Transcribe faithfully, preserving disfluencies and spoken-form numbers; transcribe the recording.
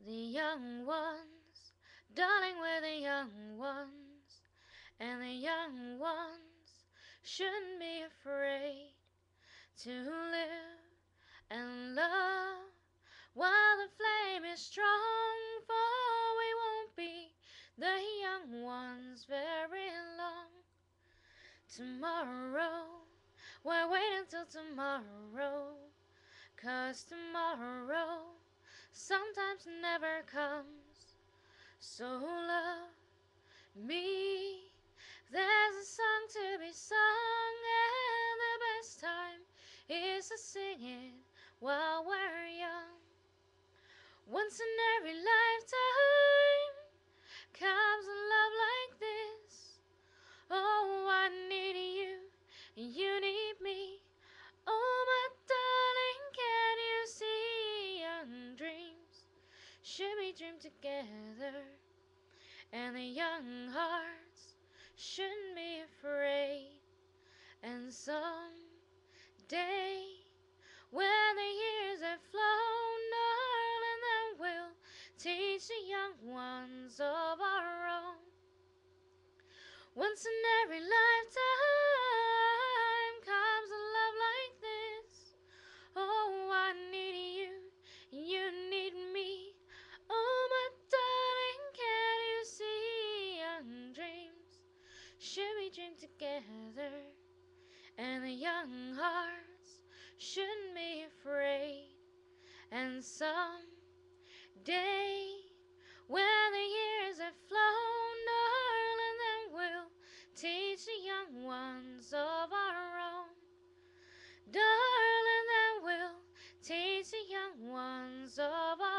The young ones, darling, we're the young ones, and the young ones shouldn't be afraid to live and love while the flame is strong, for we won't be the young ones very long. Tomorrow, why wait until tomorrow? 'Cause tomorrow sometimes never comes. So love me. There's a song to be sung, and the best time is to sing it while we're young. Once in every lifetime comes a love like this. Oh, I need you, and you need me. Oh, my darling, can you see young dreams should be dreamed together, and the young hearts shouldn't be afraid. And someday, when the years have flown, darling, then we'll teach the young ones of our own. Once in every lifetime comes a love like this. Oh, I need you, you need me. Oh, my darling, can you see young dreams should be dreamed together, and the young hearts shouldn't be afraid. And someday, when the years have flown, darling, then we'll teach the young ones of our own. Darling, then we'll teach the young ones of our